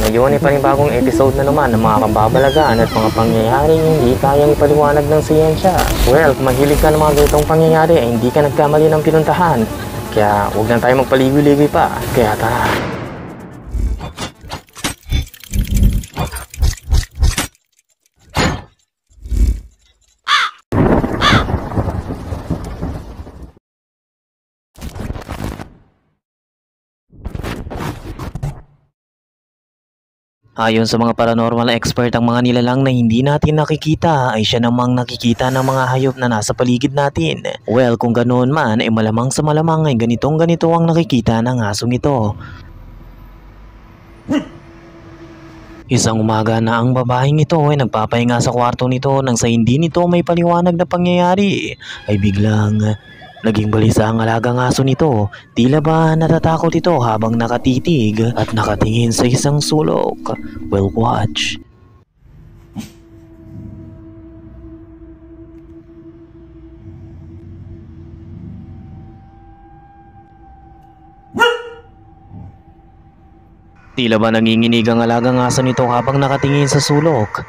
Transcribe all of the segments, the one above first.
Nagyuwan pa rin bagong episode na naman ng mga kababalagaan at mga pangyayaring hindi kayang ipaliwanag ng siyensya. Well, kung mahilig ka ng mga ganitong pangyayari ay hindi ka nagkamali ng pinuntahan. Kaya huwag na tayo magpaligoy-ligoy pa. Kaya tara. Ayon sa mga paranormal expert, ang mga nilalang na hindi natin nakikita ay siya namang nakikita ng mga hayop na nasa paligid natin. Well, kung ganoon man ay malamang sa malamang ay ganito ang nakikita ng asong ito. Isang umaga na ang babaeng ito ay nagpapahinga sa kwarto nito nang sa hindi nito may paliwanag na pangyayari ay biglang naging balisa ang alagang aso nito. Tila ba natatakot ito habang nakatitig at nakatingin sa isang sulok. Well, watch. Tila ba nanginginig ang alagang aso nito habang nakatingin sa sulok.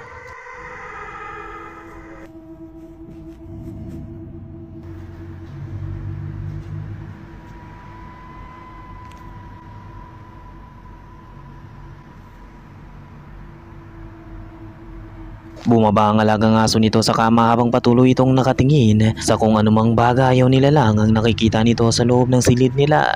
Bumaba ang alagang aso nito sa kama habang patuloy itong nakatingin sa kung anumang bagay o nilalang ang nakikita nito sa loob ng silid nila.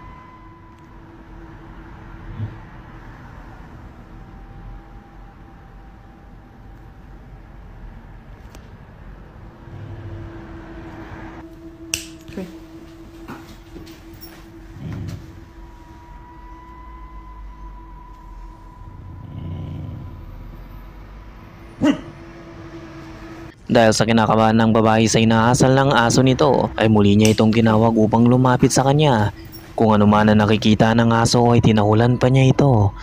Dahil sa kinakabahan ng babae sa inaasal ng aso nito, ay muli niya itong tinawag upang lumapit sa kanya. Kung ano man ang nakikita ng aso ay tinahulan pa niya ito.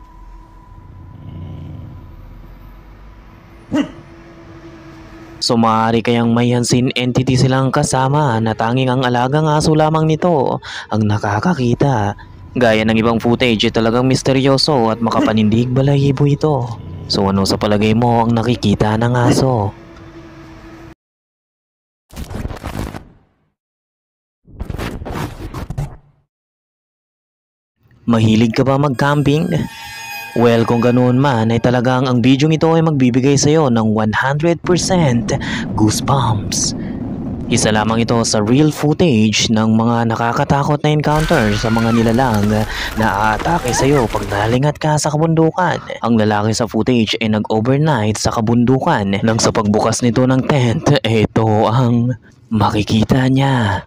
So maaari kayang may unseen entity silang kasama na tanging ang alagang aso lamang nito ang nakakakita. Gaya ng ibang footage ay talagang misteryoso at makapanindig balahibo ito. So ano sa palagay mo ang nakikita ng aso? Mahilig ka ba mag-camping? Well, kung ganoon man ay talagang ang video ito ay magbibigay sa iyo ng 100% goosebumps. Isa lamang ito sa real footage ng mga nakakatakot na encounter sa mga nilalang na aatake sa iyo pag nalingat ka sa kabundukan. Ang lalaki sa footage ay nag-overnight sa kabundukan nang sa pagbukas nito ng tent, ito ang makikita niya.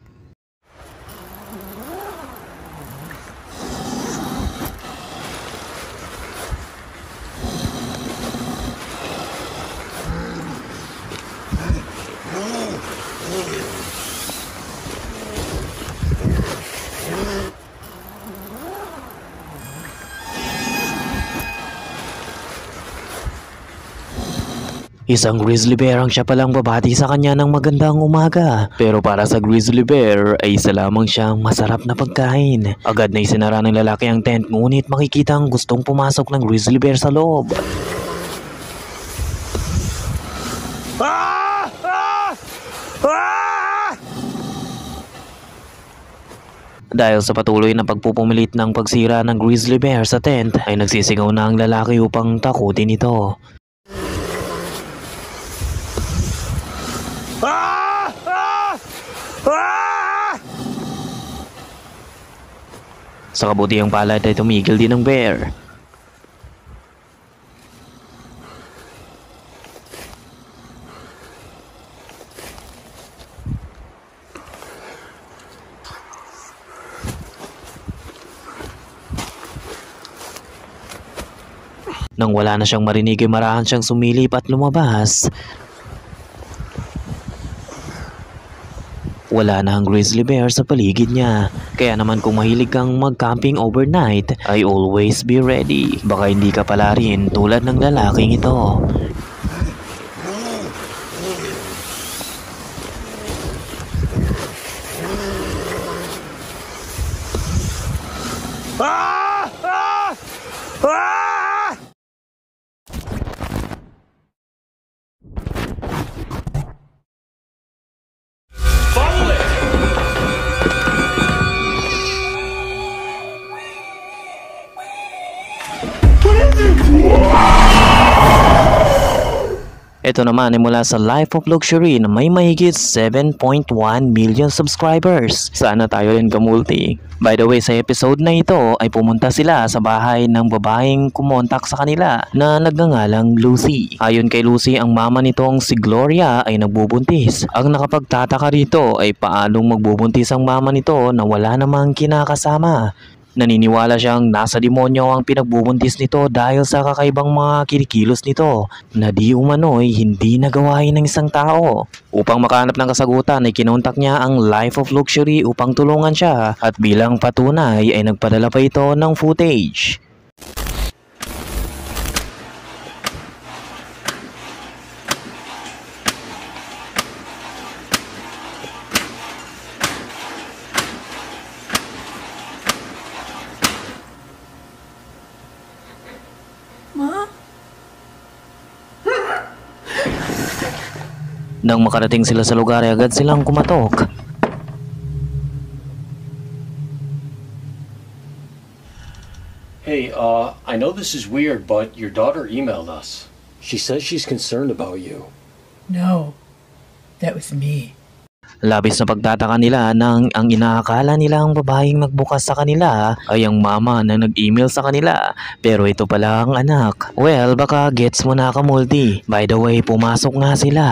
Isang grizzly bear ang siya palang babati sa kanya ng magandang umaga. Pero para sa grizzly bear ay isa lamang siyang masarap na pagkain. Agad na isinara ng lalaki ang tent, ngunit makikita ang gustong pumasok ng grizzly bear sa loob. Dahil sa patuloy na pagpupumilit ng pagsira ng grizzly bear sa tent ay nagsisigaw na ang lalaki upang takutin ito. Sa kabutihang palad ay tumigil din ang bear. Nang wala na siyang marinig ay marahan siyang sumilip at lumabas. Wala na ang grizzly bear sa paligid niya. Kaya naman kung mahilig kang mag-camping overnight, ay always be ready. Baka hindi ka pala rin tulad ng lalaking ito. Ito naman ay mula sa Life of Luxury na may mahigit 7.1 million subscribers. Sana tayo rin kamulti. By the way, sa episode na ito ay pumunta sila sa bahay ng babaeng kumontak sa kanila na nagngangalang Lucy. Ayon kay Lucy, ang mama nitong si Gloria ay nagbubuntis. Ang nakapagtataka rito ay paanong magbubuntis ang mama nito na wala namang kinakasama. Naniniwala siyang nasa demonyo ang pinagbubuntis nito dahil sa kakaibang mga kinikilos nito na di umano'y hindi nagawain ng isang tao. Upang makahanap ng kasagutan ay kinontak niya ang Life of Luxury upang tulungan siya at bilang patunay ay nagpadala pa ito ng footage. Ma? Nang makarating sila sa lugar ay agad silang kumatok. Hey, I know this is weird, but your daughter emailed us. She says she's concerned about you. No, that was me. Labis na pagtataka nila nang ang inaakala nila ang babaeng nagbukas sa kanila ay ang mama na nag-email sa kanila, pero ito pala ang anak. Well, baka gets mo na kamulti. By the way, pumasok nga sila.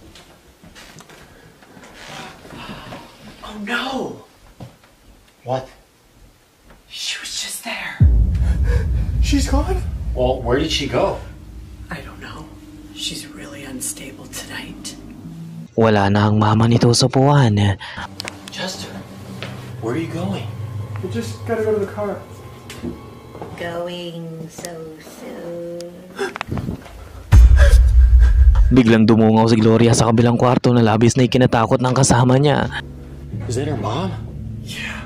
Oh no! What? She was just there. She's gone? Well, where did she go? I don't know. She's really unstable tonight. Wala na ang mama nito sa puwan. Chester, where are you going? We just gotta go to the car. Going so soon. Biglang dumungaw si Gloria sa kabilang kwarto na labis na ikinatakot ng kasama niya. Is that her mom? Yeah.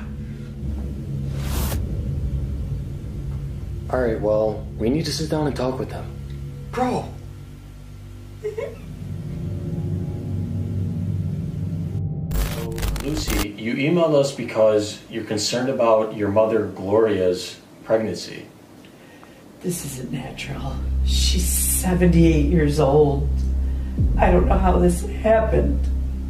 Alright, well, we need to sit down and talk with them. Bro! Lucy, you emailed us because you're concerned about your mother Gloria's pregnancy. This isn't natural. She's 78 years old. I don't know how this happened.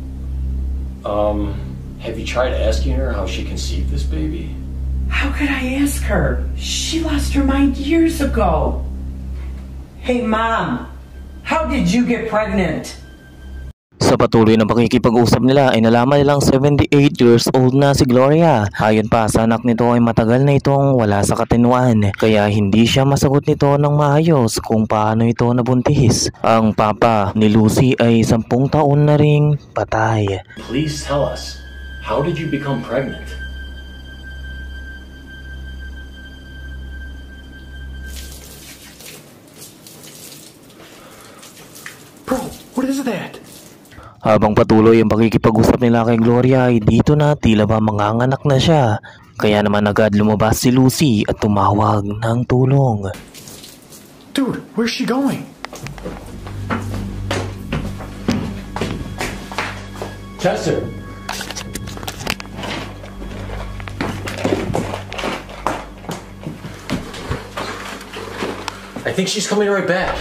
Have you tried asking her how she conceived this baby? How could I ask her? She lost her mind years ago. Hey, Mom, how did you get pregnant? Sa patuloy na pakikipag-usap nila ay nalaman nilang 78 years old na si Gloria. Ayon pa sa anak nito ay matagal na itong wala sa katinuan, kaya hindi siya masagot nito ng maayos kung paano ito nabuntis. Ang papa ni Lucy ay 10 taon na ring patay. Please tell us, how did you become pregnant? Bro, what is that? Habang patuloy ang pakikipag-usap nila kay Gloria ay dito na tila ba manganganak na siya. Kaya naman agad lumabas si Lucy at tumawag ng tulong. Dude, where's she going? Chester! I think she's coming right back.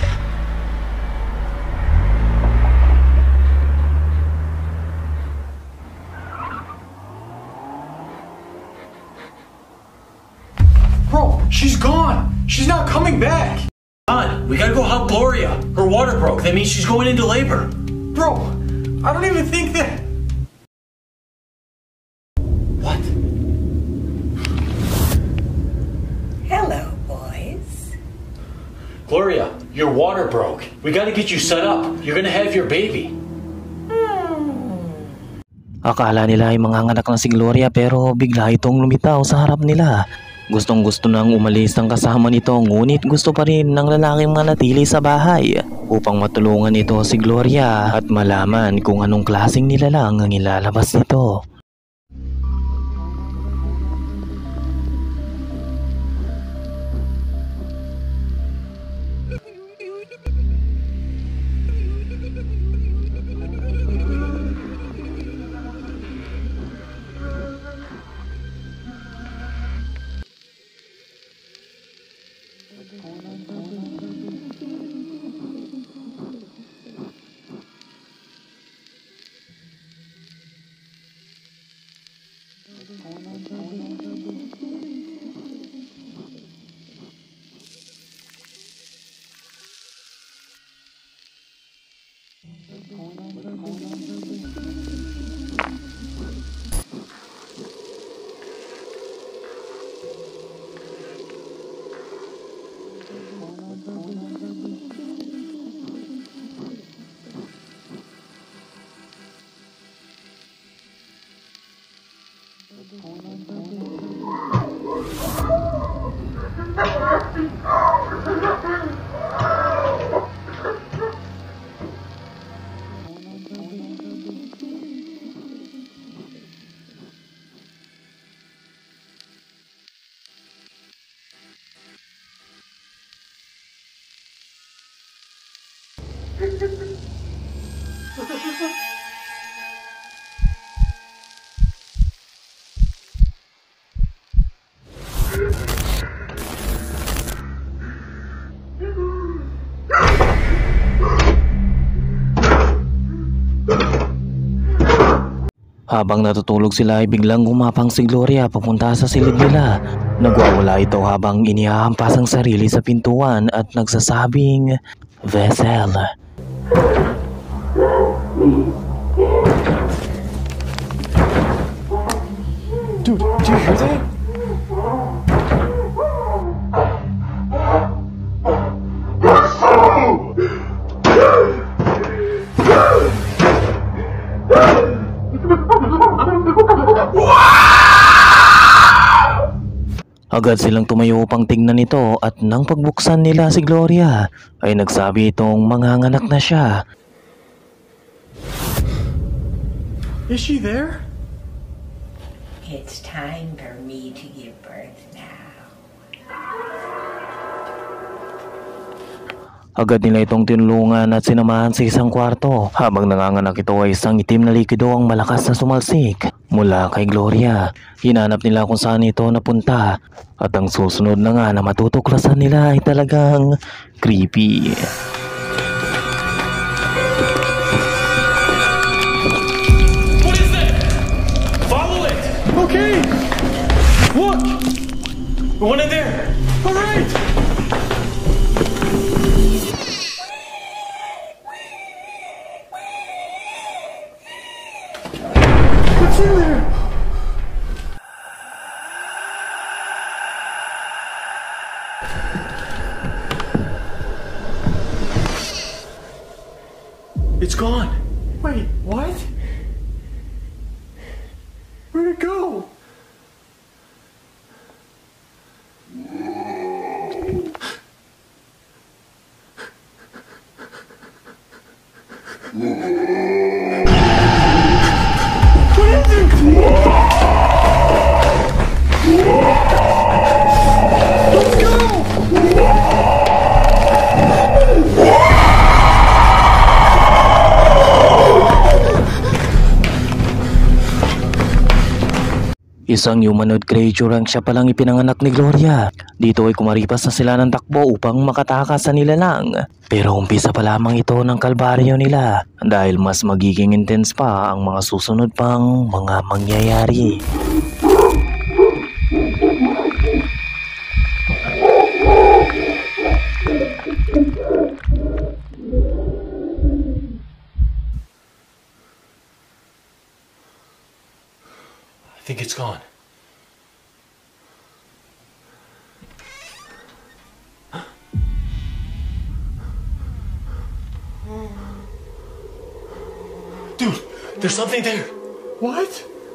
Bro, she's gone! She's not coming back! On, we gotta go help Gloria. Her water broke. That means she's going into labor. Bro, I don't even think that... What? Hello, boys. Gloria, your water broke. We gotta get you set up. You're gonna have your baby. Akala nila ay manganganak lang si Gloria pero bigla itong lumitaw sa harap nila. Gustong gusto nang umalis ang kasama nito, ngunit gusto pa rin ng lalaking manatili sa bahay upang matulungan ito si Gloria at malaman kung anong klaseng nilalang ang ilalabas nito. Habang natutulog sila ay biglang gumapang si Gloria papunta sa silid nila. Nagwawala ito habang inihahampas ang sarili sa pintuan at nagsasabing, "Vessel." Dude, do you hear that? Agad silang tumayo upang tingnan ito at nang pagbuksan nila si Gloria ay nagsabi itong manganganak na siya. Is she there? It's time for me to give birth now. Agad nila itong tinulungan at sinamahan sa isang kwarto. Habang nanganganak ito ay isang itim na likido ang malakas na sumalsik mula kay Gloria. Hinanap nila kung saan ito napunta at ang susunod na nga na matutuklasan nila ay talagang creepy. What is that? Follow it! Okay! Look! One in there! All right! What's in there? It's gone. Wait, what? Where'd it go? What is it? Let's go! Isang humanoid creature ang siya palang ipinanganak ni Gloria. Dito ay kumaripas na sila ng takbo upang makatakas sa nilalang. Pero umpisa pa lamang ito ng kalbaryo nila dahil mas magiging intense pa ang mga susunod pang mga mangyayari. I think it's gone. Dude, there's something there. What?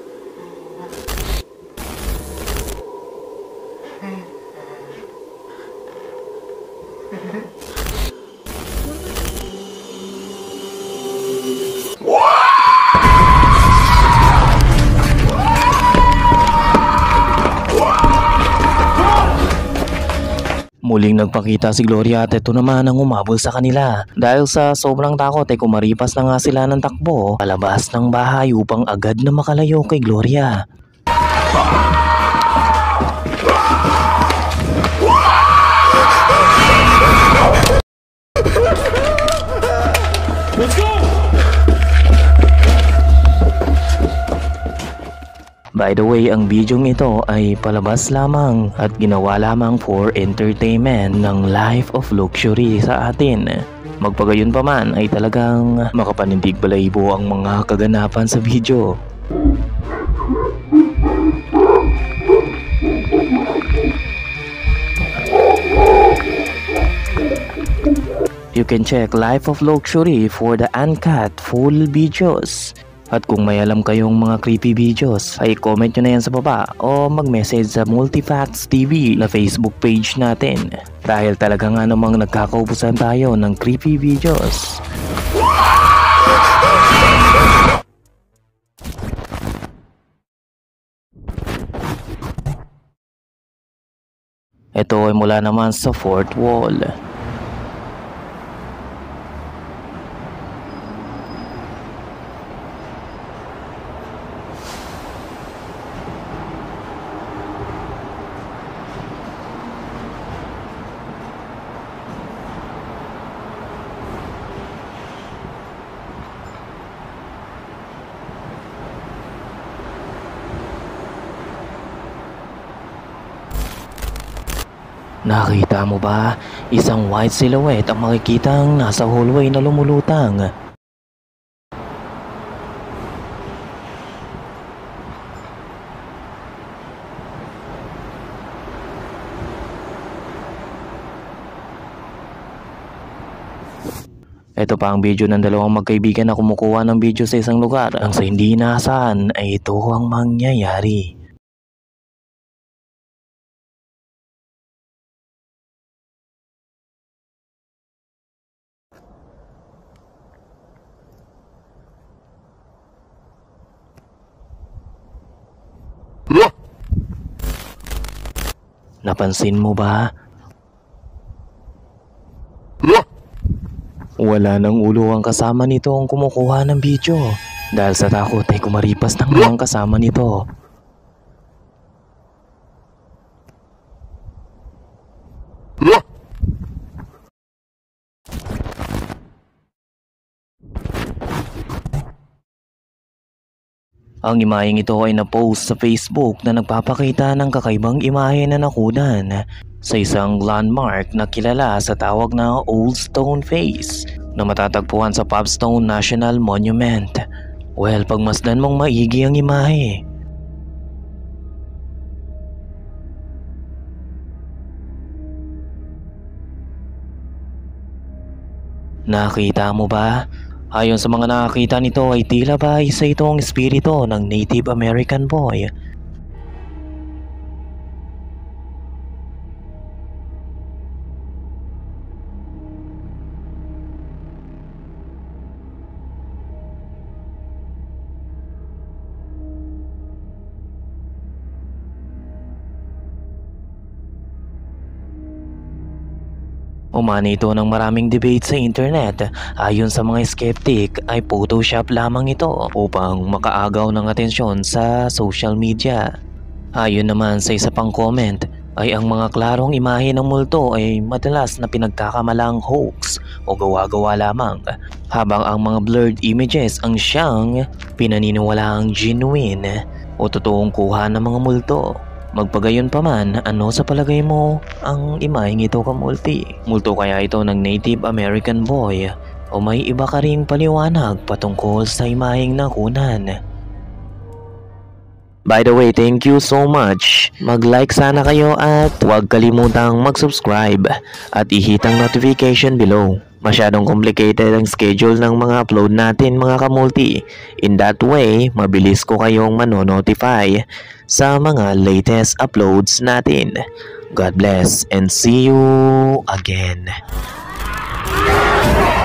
Muling nagpakita si Gloria at ito naman ang umabol sa kanila. Dahil sa sobrang takot ay kumaripas na nga sila ng takbo palabas ng bahay upang agad na makalayo kay Gloria. By the way, ang bidyong ito ay palabas lamang at ginawa lamang for entertainment ng life of luxury sa atin. Magpagayon pa man ay talagang makapanindig balahibo ang mga kaganapan sa video. You can check Life of Luxury for the uncut full videos. At kung may alam kayong mga creepy videos, ay comment nyo na yan sa baba o mag-message sa Multifacts TV na Facebook page natin. Dahil talaga nga namang nagkakaubusan tayo ng creepy videos. Ito ay mula naman sa fourth wall. Nakita mo ba? Isang white silhouette ang makikitang nasa hallway na lumulutang. Ito pa ang video ng dalawang magkaibigan na kumukuha ng video sa isang lugar. Ang sa hindi inaasahan ay ito ang mangyayari. Napansin mo ba? Wala nang ulo ang kasama nito ang kumukuha ng video. Dahil sa takot ay kumaripas ng mga kasama nito. Ang imaheng ito ay na-post sa Facebook na nagpapakita ng kakaibang imahe na nakunan sa isang landmark na kilala sa tawag na Old Stone Face na matatagpuan sa Popstone National Monument. Well, pagmasdan mong maigi ang imahe. Nakita mo ba? Ayon sa mga nakakita nito ay tila ba isa itong espiritu ng Native American boy. Umani ito ng maraming debate sa internet. Ayon sa mga skeptic ay Photoshop lamang ito upang makaagaw ng atensyon sa social media. Ayon naman sa isa pang comment ay ang mga klarong imahe ng multo ay madalas na pinagkakamalang hoax o gawa-gawa lamang, habang ang mga blurred images ang siyang pinaniniwalaang genuine o totoong kuha ng mga multo. Magpagayon pa man, ano sa palagay mo ang imaheng ito kamulti? Multo kaya ito ng Native American boy o may iba ka ring paliwanag patungkol sa imaheng nakunan? By the way, thank you so much. Mag-like sana kayo at huwag kalimutang mag-subscribe at i-hit ang notification below. Masyadong complicated ang schedule ng mga upload natin mga kamulti. In that way, mabilis ko kayong manonotify sa mga latest uploads natin. God bless and see you again.